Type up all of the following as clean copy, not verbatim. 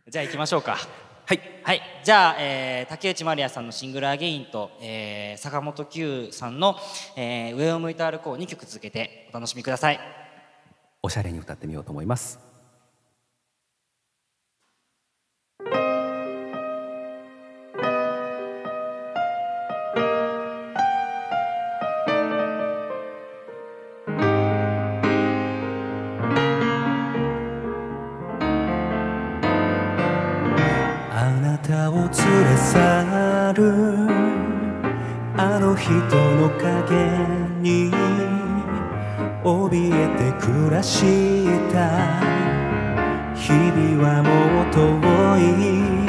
じゃあ行きましょうか。 はい、 はい、じゃあ、竹内まりやさんのシングル「アゲイン」と、坂本九さんの、上を向いて歩こう」2曲続けてお楽しみください。 おしゃれに歌ってみようと思います。あなたを連れ去るあの人の影に怯えて暮らした日々はもう遠い。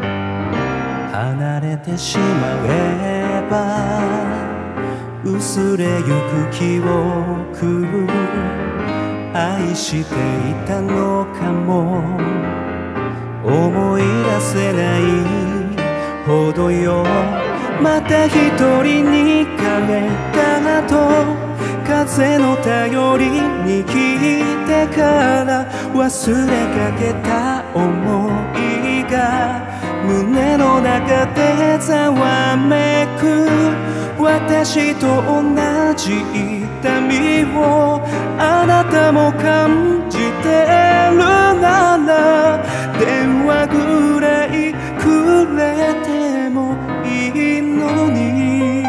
離れてしまえば薄れゆく記憶、愛していたのかも思い出せないほどよ。また一人に帰った後、風の頼りに聞いてから忘れかけた想いが胸の中でざわめく。私と同じ痛みをあなたも感じてるなら、電話ぐらいくれてもいいのに。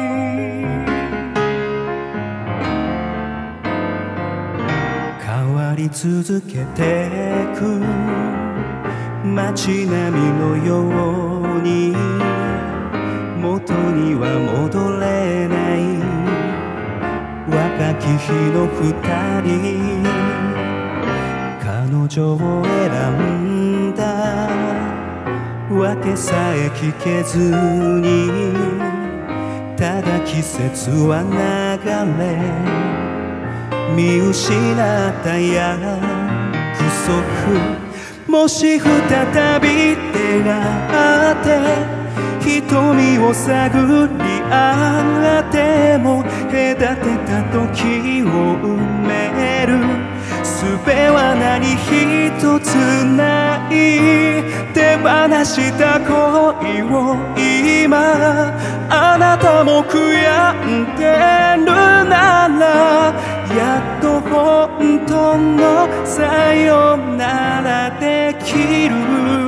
変わり続けてく街並みのように元には戻れない若き日の二人。彼女を選んだわけさえ聞けずに、ただ季節は流れ見失った約束。もし再び出会って瞳を探り合っても隔てた時を埋める術は何一つない。手放した恋を今あなたも悔やんでるなら、やっと本当のさよならできる。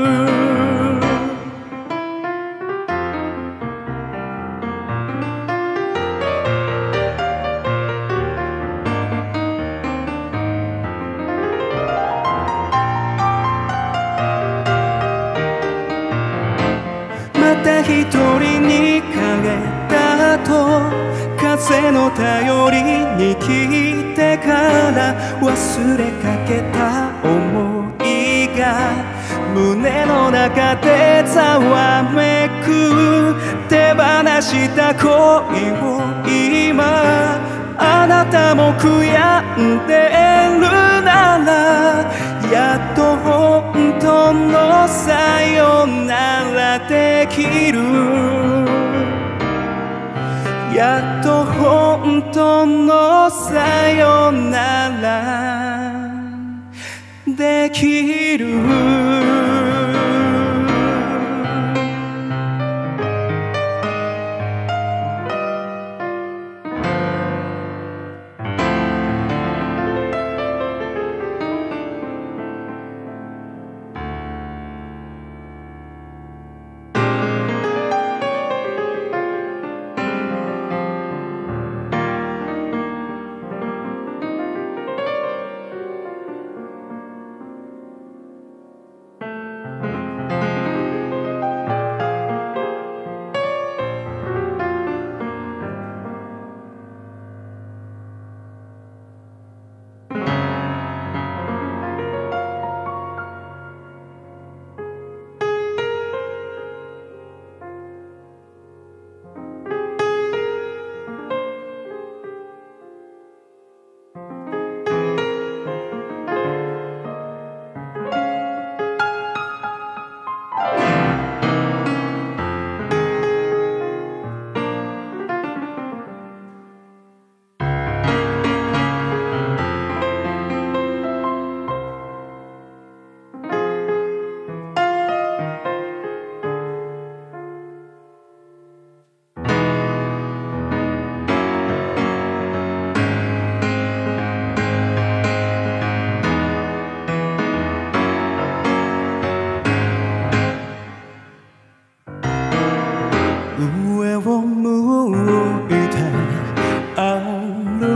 また一人に帰った後、風の頼りに聞いてから忘れかけた想いが胸の中でざわめく。手放した恋を今あなたも悔やんでるなら、やっと本当のさよならできる。やっと本当のさよならできる。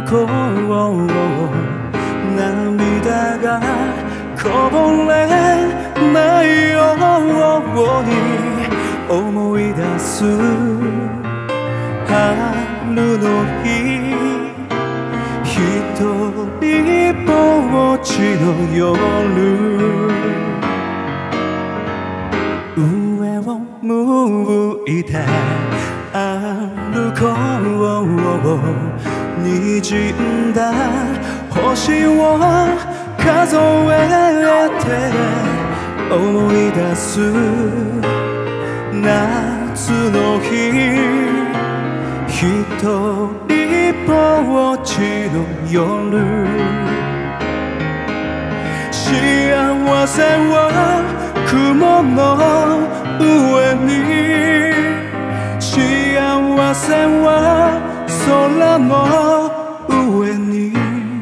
こう涙がこぼれないように思い出す春の日一人ぼっちの夜上を向いて歩こう滲んだ星を数えて思い出す夏の日一人ぼっちの夜幸せは雲の上に幸せは空の上に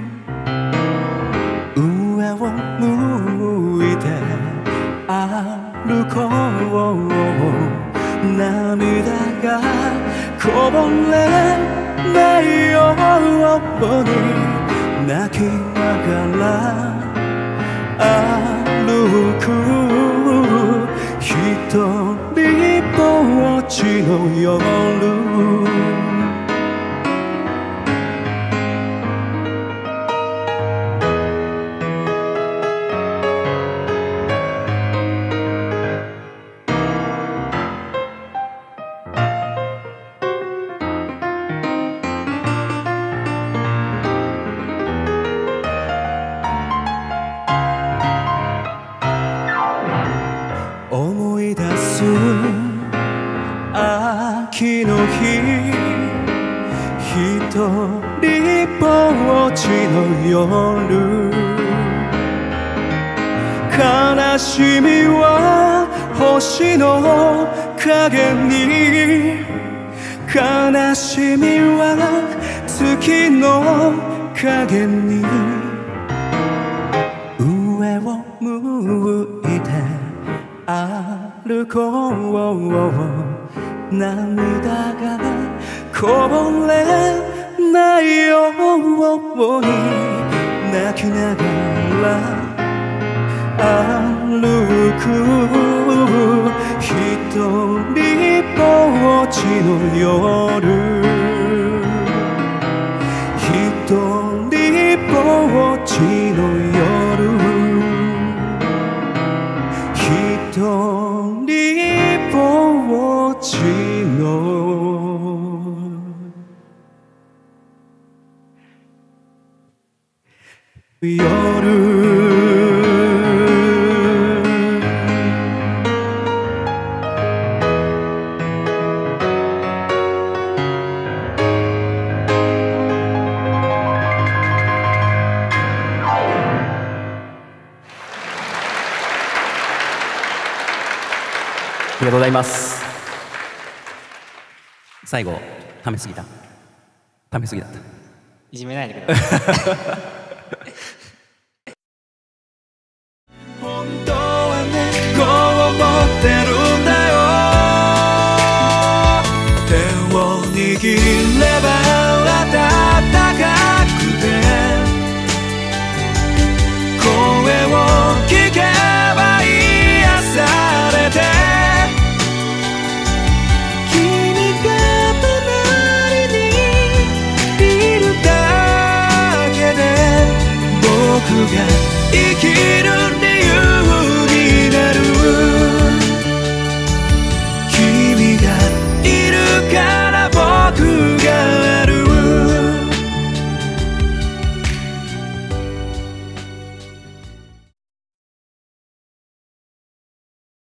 上を向いて歩こう涙がこぼれないように泣きながら歩く一人ぼっちの夜思い出す秋の日一人ぼっちの夜悲しみは星の影に悲しみは月の影に上を向いて歩こう涙がこぼれないように泣きながら歩く一人ぼっちの夜一人ぼっちの夜一人ぼっちの夜ありがとうございます。最後、ためすぎた。ためすぎだった。 いじめないでください。 本当はね、こう思ってるんだよ。手を握